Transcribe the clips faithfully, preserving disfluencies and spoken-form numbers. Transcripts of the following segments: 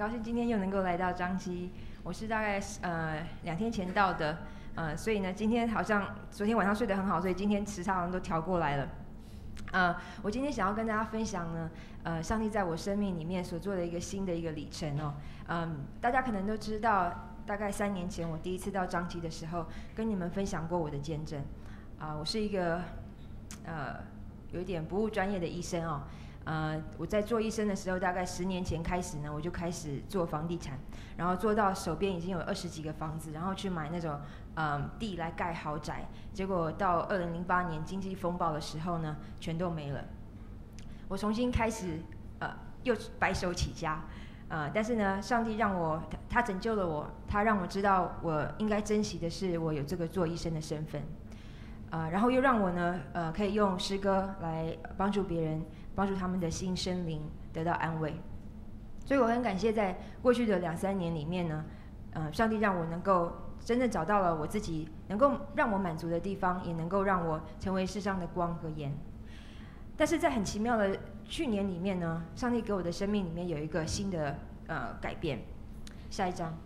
高兴今天又能够来到彰基。我是大概呃两天前到的，呃，所以呢，今天好像昨天晚上睡得很好，所以今天时差好像都调过来了。呃，我今天想要跟大家分享呢，呃，上帝在我生命里面所做的一个新的一个里程哦。嗯，大家可能都知道，大概三年前我第一次到彰基的时候，跟你们分享过我的见证。啊、呃，我是一个呃有一点不务专业的医生哦。呃，我在做医生的时候，大概十年前开始呢，我就开始做房地产，然后做到手边已经有二十几个房子，然后去买那种嗯地来盖豪宅。结果到二零零八年经济风暴的时候呢，全都没了。我重新开始，呃，又白手起家，呃，但是呢，上帝让我，他拯救了我，他让我知道我应该珍惜的是我有这个做医生的身份，呃，然后又让我呢，呃，可以用诗歌来帮助别人。帮助他们的心身灵得到安慰，所以我很感谢在过去的两三年里面呢，呃，上帝让我能够真正找到了我自己能够让我满足的地方，也能够让我成为世上的光和盐。但是在很奇妙的去年里面呢，上帝给我的生命里面有一个新的呃改变。下一章，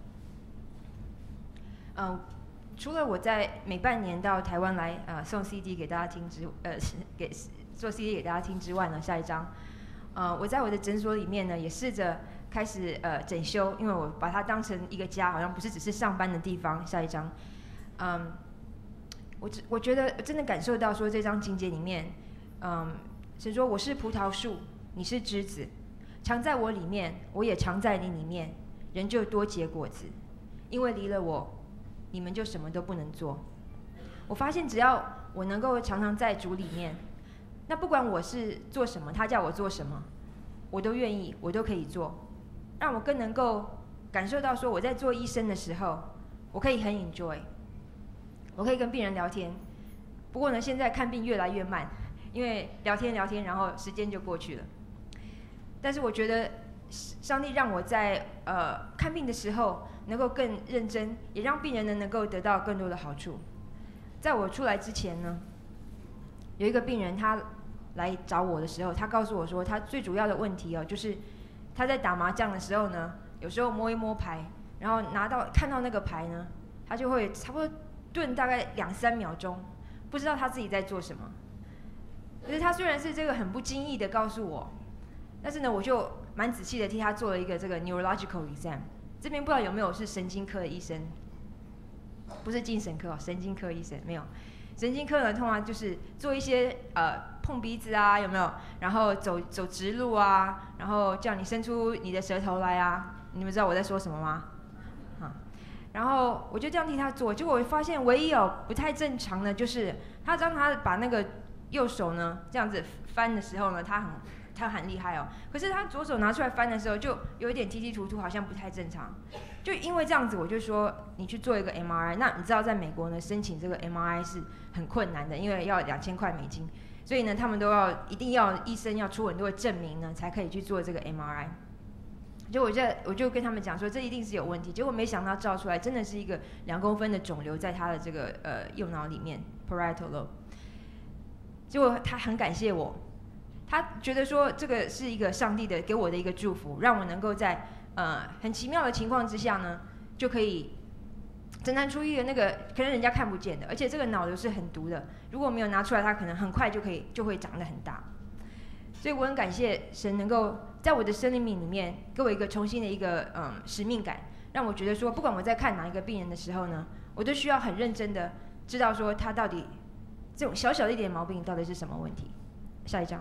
嗯、呃，除了我在每半年到台湾来呃送 C D 给大家听之呃给。做 C D 给大家听之外呢，下一章，呃，我在我的诊所里面呢，也试着开始呃整修，因为我把它当成一个家，好像不是只是上班的地方。下一章，嗯，我我觉得真的感受到说这章经节里面，嗯，神说我是葡萄树，你是枝子，常在我里面，我也常在你里面，人就多结果子，因为离了我，你们就什么都不能做。我发现只要我能够常常在主里面。那不管我是做什么，他叫我做什么，我都愿意，我都可以做，让我更能够感受到说我在做医生的时候，我可以很 enjoy， 我可以跟病人聊天。不过呢，现在看病越来越慢，因为聊天聊天，然后时间就过去了。但是我觉得上帝让我在呃看病的时候能够更认真，也让病人呢能够得到更多的好处。在我出来之前呢，有一个病人他来找我的时候，他告诉我说，他最主要的问题哦，就是他在打麻将的时候呢，有时候摸一摸牌，然后拿到看到那个牌呢，他就会差不多顿大概两三秒钟，不知道他自己在做什么。可是他虽然是这个很不经意的告诉我，但是呢，我就蛮仔细的替他做了一个这个 neurological exam。这边不知道有没有是神经科的医生，不是精神科哦，神经科医生没有。神经科呢，通常就是做一些呃碰鼻子啊，有没有？然后走走直路啊，然后叫你伸出你的舌头来啊。你们知道我在说什么吗？啊，然后我就这样替他做，结果我发现唯一有不太正常的，就是他当他把那个右手呢这样子翻的时候呢，他很他很厉害哦。可是他左手拿出来翻的时候，就有一点踢踢突突，好像不太正常。就因为这样子，我就说你去做一个 M R I。那你知道在美国呢，申请这个 M R I 是很困难的，因为要两千块美金，所以呢，他们都要一定要医生要出很多的证明呢，才可以去做这个 M R I。就我就我就跟他们讲说，这一定是有问题。结果没想到照出来，真的是一个两公分的肿瘤在他的这个呃右脑里面 parietal lobe。结果他很感谢我，他觉得说这个是一个上帝的给我的一个祝福，让我能够在呃很奇妙的情况之下呢，就可以诊断出一个那个可能人家看不见的，而且这个脑瘤是很毒的，如果没有拿出来，它可能很快就可以就会长得很大。所以我很感谢神能够在我的生命里面给我一个重新的一个嗯使命感，让我觉得说，不管我在看哪一个病人的时候呢，我都需要很认真的知道说他到底这种小小的一点毛病到底是什么问题。下一章，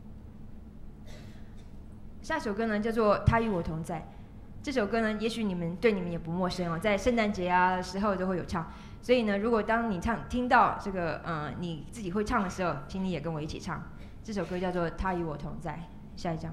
下一首歌呢叫做《他与我同在》。这首歌呢，也许你们对你们也不陌生哦，在圣诞节啊的时候都会有唱。所以呢，如果当你唱听到这个嗯你自己会唱的时候，请你也跟我一起唱。这首歌叫做《他与我同在》。下一章。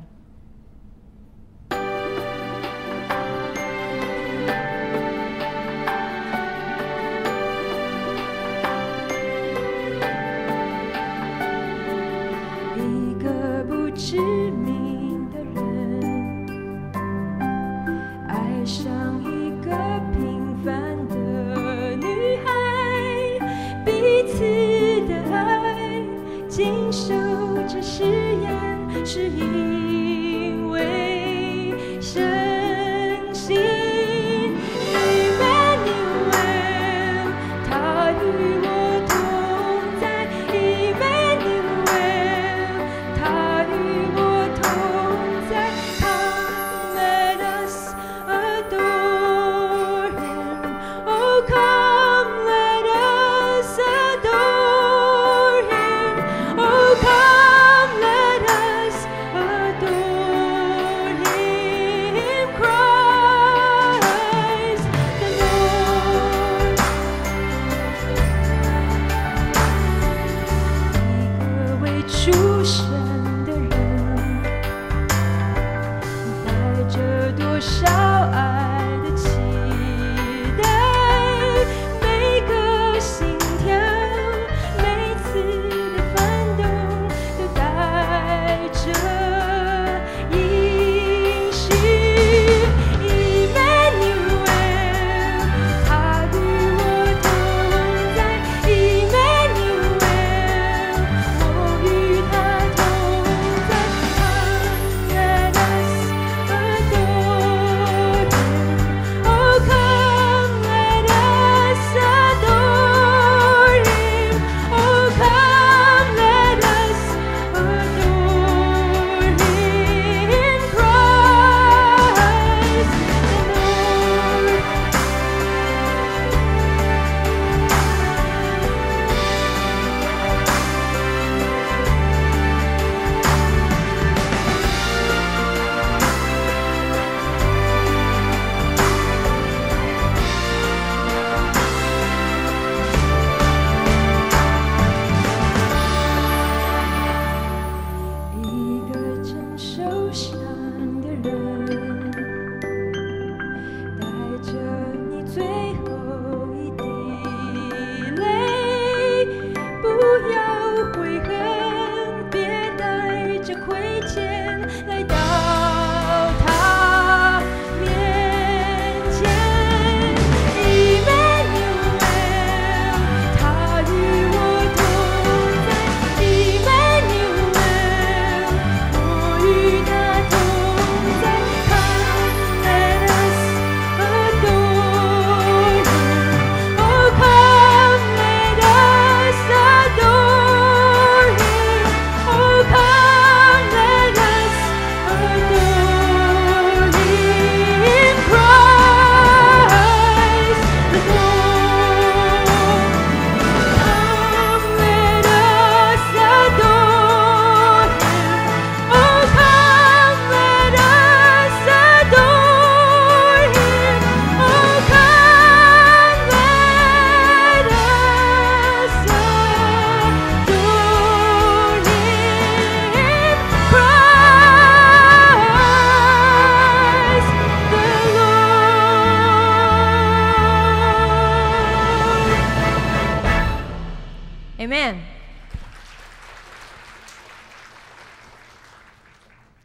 一个不知名的人爱上一个平凡的女孩，彼此的爱经受着试验，是因为神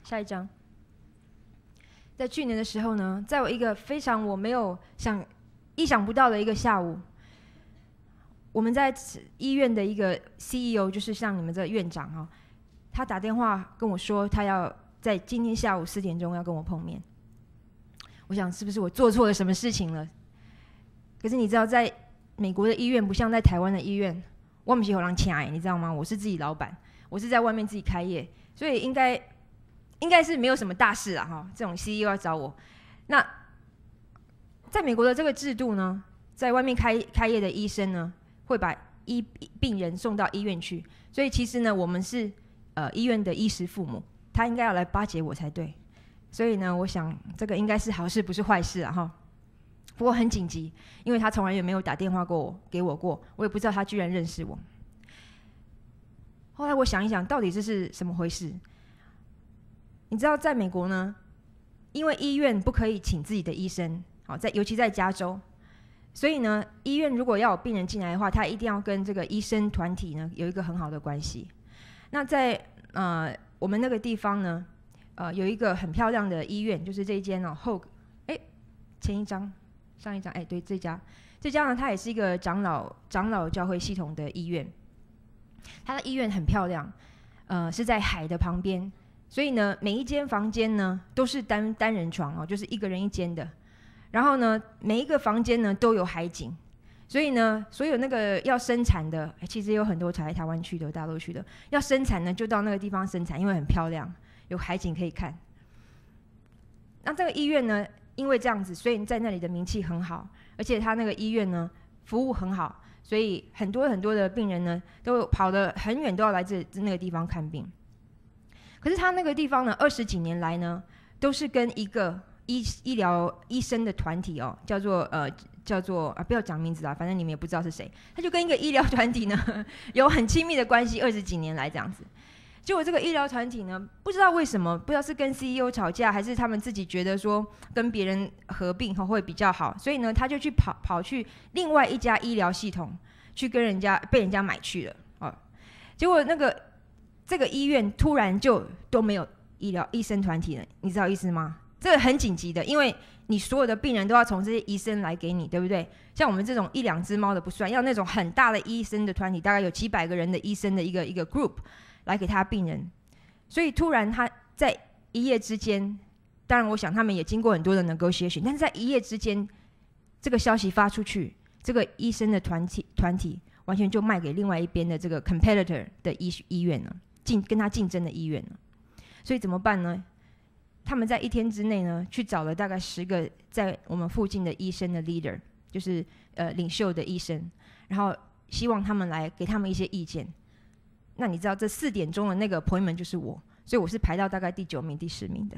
下一张。在去年的时候呢，在我一个非常我没有想意想不到的一个下午，我们在医院的一个 C E O， 就是像你们这个院长哈、哦，他打电话跟我说，他要在今天下午四点钟要跟我碰面。我想是不是我做错了什么事情了？可是你知道，在美国的医院不像在台湾的医院，我不是有人请哎，你知道吗？我是自己老板，我是在外面自己开业，所以应该应该是没有什么大事啊哈。这种 C E O 要找我，那在美国的这个制度呢，在外面开开业的医生呢，会把医病人送到医院去，所以其实呢，我们是呃医院的衣食父母，他应该要来巴结我才对。所以呢，我想这个应该是好事，不是坏事啊哈。不过很紧急，因为他从来也没有打电话过我给我过，我也不知道他居然认识我。后来我想一想，到底这是什么回事？你知道，在美国呢，因为医院不可以请自己的医生，好，在尤其在加州，所以呢，医院如果要有病人进来的话，他一定要跟这个医生团体呢有一个很好的关系。那在呃我们那个地方呢，呃有一个很漂亮的医院，就是这一间哦 Hoag， 哎，前一张。上一张，哎，对，这家，这家呢，它也是一个长老长老教会系统的医院。它的医院很漂亮，呃，是在海的旁边，所以呢，每一间房间呢都是单单人床哦，就是一个人一间的。然后呢，每一个房间呢都有海景，所以呢，所有那个要生产的，其实有很多台台湾去的、大陆去的，要生产呢就到那个地方生产，因为很漂亮，有海景可以看。那这个医院呢？因为这样子，所以在那里的名气很好，而且他那个医院呢服务很好，所以很多很多的病人呢都跑得很远，都要来这那个地方看病。可是他那个地方呢，二十几年来呢，都是跟一个医医疗医生的团体哦，叫做呃叫做啊，不要讲名字啦，反正你们也不知道是谁，他就跟一个医疗团体呢有很亲密的关系，二十几年来这样子。结果这个医疗团体呢，不知道为什么，不知道是跟 C E O 吵架，还是他们自己觉得说跟别人合并会比较好，所以呢，他就去跑跑去另外一家医疗系统，去跟人家被人家买去了哦。结果那个这个医院突然就都没有医疗医生团体了，你知道意思吗？这个很紧急的，因为你所有的病人都要从这些医生来给你，对不对？像我们这种一两只猫的不算，要那种很大的医生的团体，大概有几百个人的医生的一个一个 group。来给他病人，所以突然他在一夜之间，当然我想他们也经过很多的 negotiation， 但是在一夜之间，这个消息发出去，这个医生的团体团体完全就卖给另外一边的这个 competitor 的医医院了，竞跟他竞争的医院了。所以怎么办呢？他们在一天之内呢，去找了大概十个在我们附近的医生的 leader， 就是呃领袖的医生，然后希望他们来给他们一些意见。那你知道这四点钟的那个 appointment 就是我，所以我是排到大概第九名、第十名的。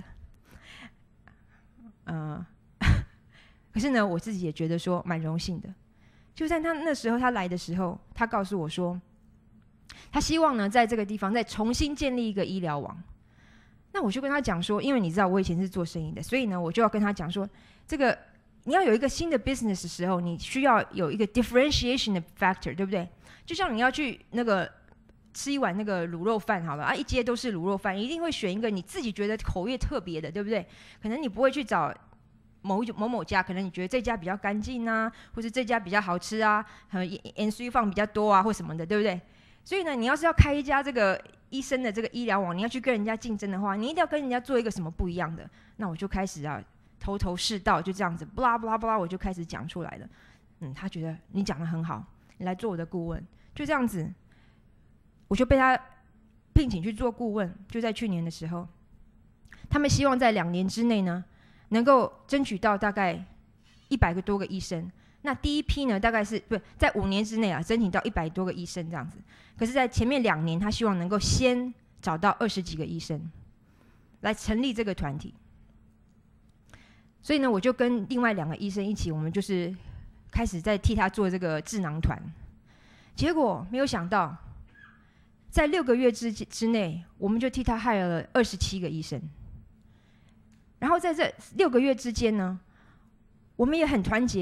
呃，可是呢，我自己也觉得说蛮荣幸的。就在他那时候他来的时候，他告诉我说，他希望呢在这个地方再重新建立一个医疗网。那我就跟他讲说，因为你知道我以前是做生意的，所以呢我就要跟他讲说，这个你要有一个新的 business 的时候，你需要有一个 differentiation 的 factor， 对不对？就像你要去那个。吃一碗那个卤肉饭好了啊，一街都是卤肉饭，一定会选一个你自己觉得口味特别的，对不对？可能你不会去找某某某家，可能你觉得这家比较干净啊，或者这家比较好吃啊，和盐水放比较多啊，或什么的，对不对？所以呢，你要是要开一家这个医生的这个医疗网，你要去跟人家竞争的话，你一定要跟人家做一个什么不一样的。那我就开始啊，头头是道，就这样子，不啦不啦不啦，我就开始讲出来了。嗯，他觉得你讲得很好，你来做我的顾问，就这样子。我就被他聘请去做顾问，就在去年的时候，他们希望在两年之内呢，能够争取到大概一百个多个医生。那第一批呢，大概是不是在五年之内啊，争取到一百多个医生这样子。可是，在前面两年，他希望能够先找到二十几个医生，来成立这个团体。所以呢，我就跟另外两个医生一起，我们就是开始在替他做这个智囊团。结果没有想到。在六个月之之内，我们就替他 hire 了二十七个医生。然后在这六个月之间呢，我们也很团结，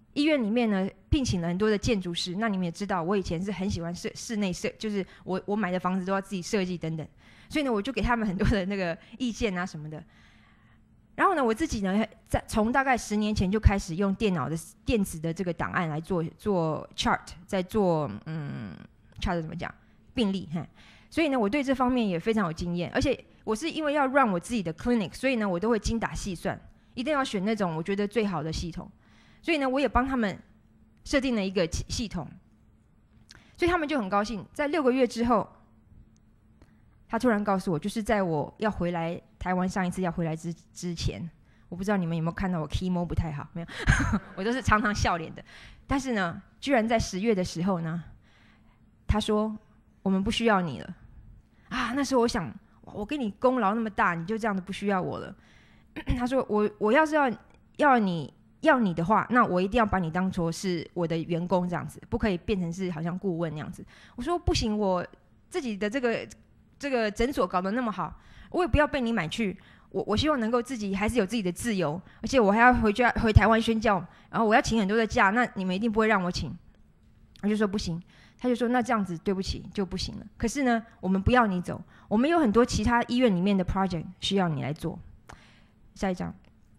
医院里面呢聘请了很多的建筑师，那你们也知道，我以前是很喜欢室室内设，就是我我买的房子都要自己设计等等，所以呢，我就给他们很多的那个意见啊什么的。然后呢，我自己呢，在从大概十年前就开始用电脑的电子的这个档案来做做 chart， 在做嗯 chart 怎么讲病例哈，所以呢，我对这方面也非常有经验，而且我是因为要 run 我自己的 clinic， 所以呢，我都会精打细算，一定要选那种我觉得最好的系统，所以呢，我也帮他们设定了一个系统，所以他们就很高兴，在六个月之后。他突然告诉我，就是在我要回来台湾上一次要回来之之前，我不知道你们有没有看到我 keymo 不太好，没有，我都是常常笑脸的。但是呢，居然在十月的时候呢，他说我们不需要你了啊！那时候我想，我给你功劳那么大，你就这样子不需要我了。他说我我要是要要你要你的话，那我一定要把你当作是我的员工这样子，不可以变成是好像顾问那样子。我说不行，我自己的这个。这个诊所搞得那么好，我也不要被你买去。我我希望能够自己还是有自己的自由，而且我还要回家回台湾宣教，然后我要请很多的假，那你们一定不会让我请。我就说不行，他就说那这样子对不起就不行了。可是呢，我们不要你走，我们有很多其他医院里面的 project 需要你来做。下一张，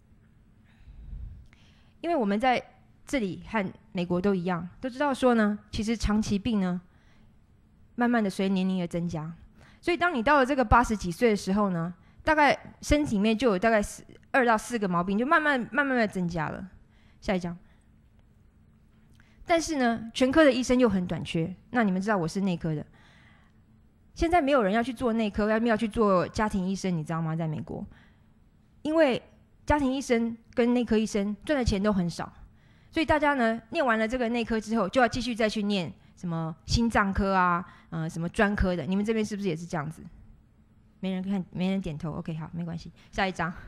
因为我们在这里和美国都一样，都知道说呢，其实长期病呢，慢慢的随年龄而增加。所以，当你到了这个八十几岁的时候呢，大概身体里面就有大概二到四个毛病，就慢慢慢慢的增加了。下一张。但是呢，全科的医生又很短缺。那你们知道我是内科的，现在没有人要去做内科，要要去做家庭医生，你知道吗？在美国，因为家庭医生跟内科医生赚的钱都很少，所以大家呢念完了这个内科之后，就要继续再去念。什么心脏科啊，呃，什么专科的，你们这边是不是也是这样子？没人看，没人点头。OK， 好，没关系，下一张。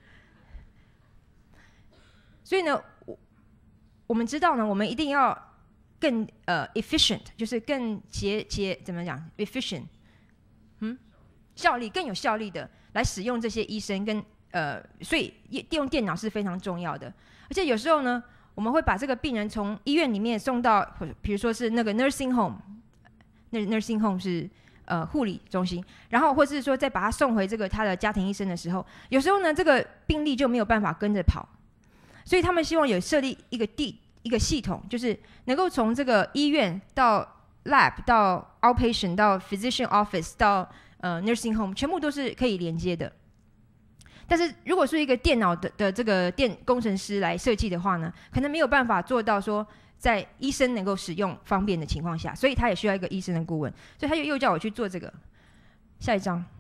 所以呢，我我们知道呢，我们一定要更呃 efficient， 就是更节节怎么讲 efficient， 嗯，效率更有效率的来使用这些医生跟呃，所以用电脑是非常重要的，而且有时候呢。我们会把这个病人从医院里面送到，比如说是那个 nursing home， 那 nursing home 是呃护理中心，然后或是说再把他送回这个他的家庭医生的时候，有时候呢这个病例就没有办法跟着跑，所以他们希望有设立一个地一个系统，就是能够从这个医院到 lab 到 outpatient 到 physician office 到呃 nursing home， 全部都是可以连接的。但是如果是一个电脑的的这个电工程师来设计的话呢，可能没有办法做到说在医生能够使用方便的情况下，所以他也需要一个医生的顾问，所以他又又叫我去做这个。下一张，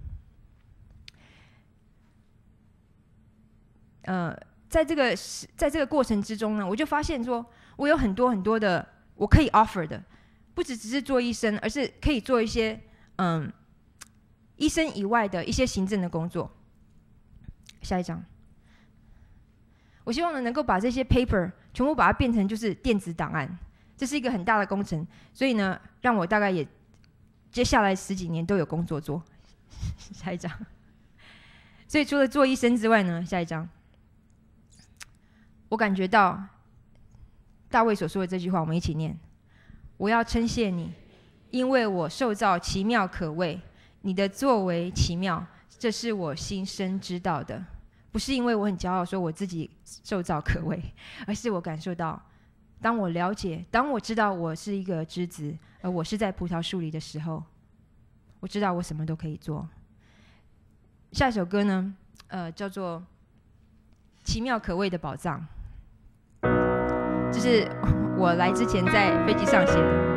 呃，在这个在这个过程之中呢，我就发现说我有很多很多的我可以 offer 的，不只只是做医生，而是可以做一些嗯医生以外的一些行政的工作。下一张，我希望呢能够把这些 paper 全部把它变成就是电子档案，这是一个很大的工程，所以呢，让我大概也接下来十几年都有工作做。下一张，所以除了做医生之外呢，下一张，我感觉到大卫所说的这句话，我们一起念：我要称谢你，因为我受造奇妙可畏，你的作为奇妙，这是我心生知道的。不是因为我很骄傲说我自己受造可畏，而是我感受到，当我了解，当我知道我是一个枝子，而我是在葡萄树里的时候，我知道我什么都可以做。下一首歌呢，呃，叫做《奇妙可畏的宝藏》，这是我来之前在飞机上写的。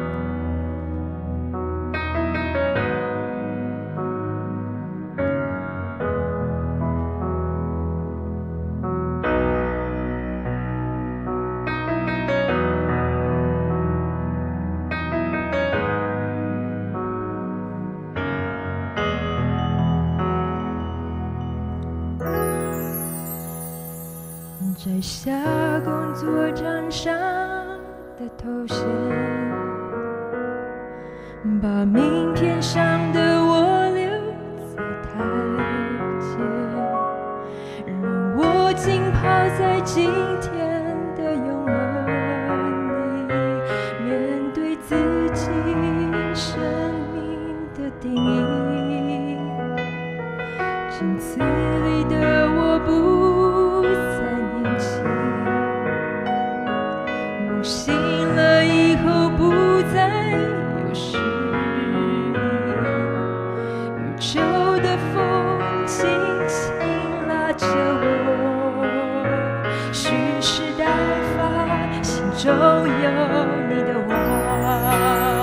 摘下工作场上的头衔，把名片上的我留在台阶，让我浸泡在今天的永恒。 镜子里的我不再年轻，梦醒了以后不再有诗意，宇宙的风轻轻拉着我，蓄势待发，心中有你的话。